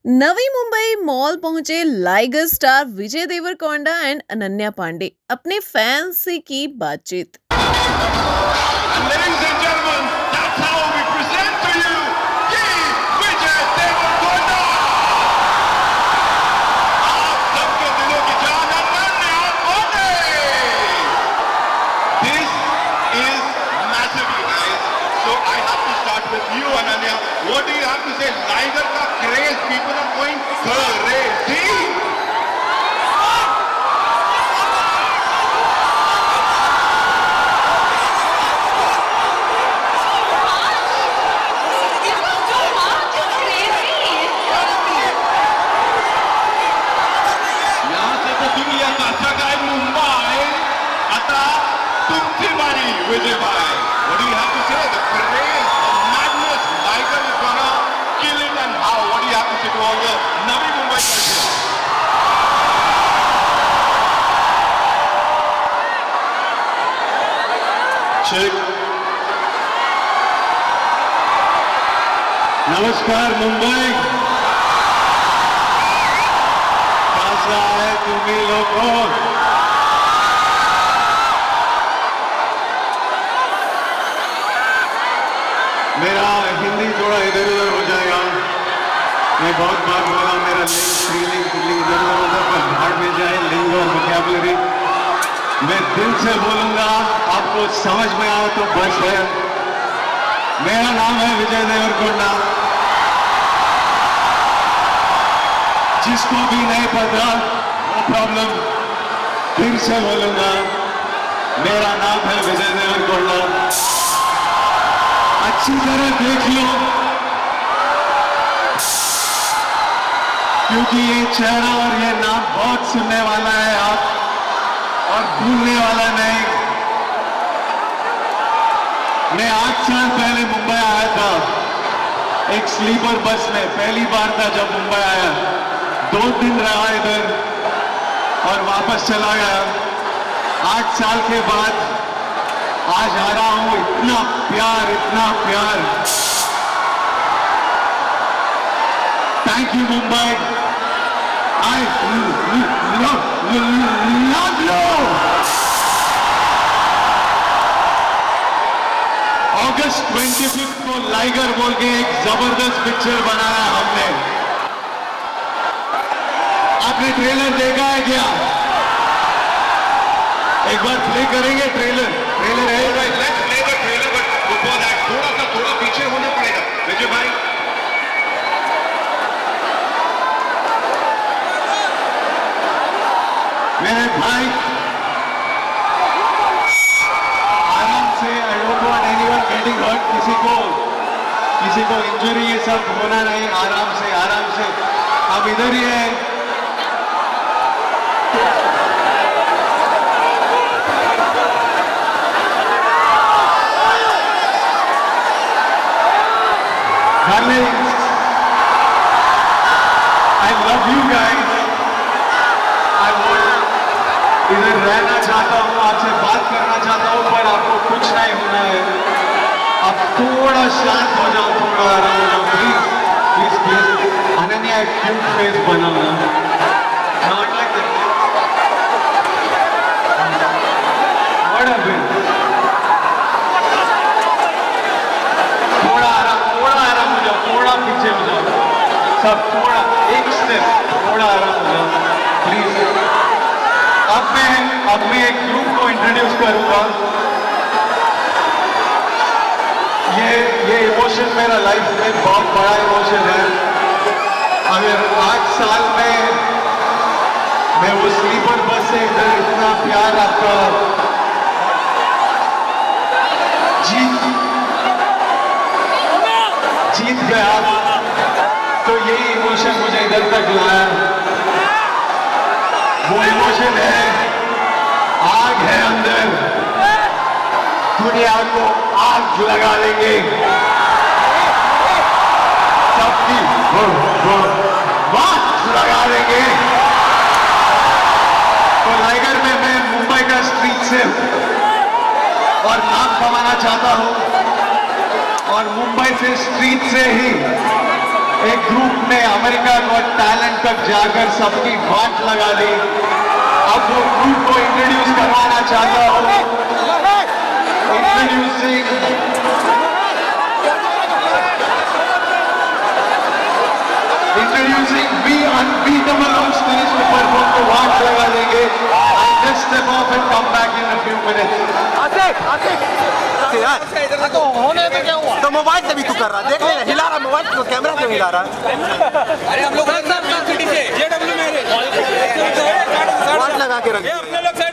नवी Mumbai mall पहुंचे Liger star Vijay Deverakonda and Ananya Panday. अपने fans से की बातचीत। You Ananya, what do you have to say? Liger ka craze, people are going crazy. यहाँ से तो दुनिया का सगाई मुंबई, आता तुमची बारी विजय भाई. What do you have to say? The craze, the madness, Liger is gonna kill it, and how? What do you have to say to all the Navi Mumbai culture? Check. नमस्कार मुंबई, कैसा है तुम्ही लोगों? मेरा हिंदी थोड़ा इधर उधर हो जाएगा। मैं बहुत बार बोला मेरा लिंग स्त्रीलिंग पुल्लिंग इधर उधर होता पर भाड़ में जाए लिंग और वोकैबुलरी। मैं दिल से बोलूंगा, आपको समझ में आए तो बस है। मेरा नाम है विजय देवरकोंडा। जिसको भी नहीं पता नो प्रॉब्लम, फिर से बोलूंगा, मेरा नाम है विजय देवरकोंडा। अच्छी तरह देख लो, क्योंकि ये चेहरा और ये नाम बहुत सुनने वाला है आप, और भूलने वाला नहीं। मैं 8 साल पहले मुंबई आया था एक स्लीपर बस में। पहली बार था जब मुंबई आया। 2 दिन रहा इधर और वापस चला गया। 8 साल के बाद आज आ रहा हूं। इतना प्यार, इतना प्यार। Thank you Mumbai. I love you. अगस्त 25 को लाइगर बोल के एक जबरदस्त पिक्चर बनाया हमने। आपने ट्रेलर देखा है क्या? एक बार प्ले करेंगे ट्रेलर? ट्रेलर है? Let's play the trailer, but before that, थोड़ा पीछे होना पड़ेगा विजय भाई। मेरे भाई आराम से, I don't want anyone getting hurt. किसी को इंजरी ये सब होना नहीं। आराम से, आराम से। अब इधर ही है। I love you guys. इधर रहना चाहता हूँ, आपसे बात करना चाहता हूँ, पर आपको कुछ नहीं होना है। आप थोड़ा शांत हो जाओ, थोड़ा आराम हो जाओ, प्लीज प्लीज प्लीज। अनन्या एक क्यूट फेस बनाओ ना। Not like that. What happened? थोड़ा आराम हो जाओ, थोड़ा पीछे हो जाओ सब। थोड़ा एक स्टेप, थोड़ा आराम हो जाओ प्लीज। अब मैं एक ग्रुप को इंट्रोड्यूस करूंगा। ये इमोशन मेरा लाइफ में बहुत बड़ा इमोशन है। अगर 8 साल में मैं वो स्लीपर बस से इधर इतना प्यार आपका जीत गया, तो यही इमोशन मुझे इधर तक लाया। वो इमोशन है, आग है अंदर, दुनिया को आग लगा देंगे सबकी, बात लगा देंगे। तो लाइगर में मैं मुंबई का स्ट्रीट से और नाम कमाना चाहता हूं, और मुंबई से स्ट्रीट से ही एक ग्रुप ने अमेरिका गॉट टैलेंट तक जाकर सबकी वाट लगा दी। अब वो ग्रुप को इंट्रोड्यूस करवाना चाहता हूँ। Introducing we unbeatable on stage के परफॉर्म को वाट लगा देंगे। I just step off and come back in a few minutes. तो होने में क्या हुआ? तो मोबाइल से भी तू कर रहा, देख ले, हिला रहा मोबाइल तो कैमरा क्यों हिला रहा? अरे हम लोग वाट लगा के रख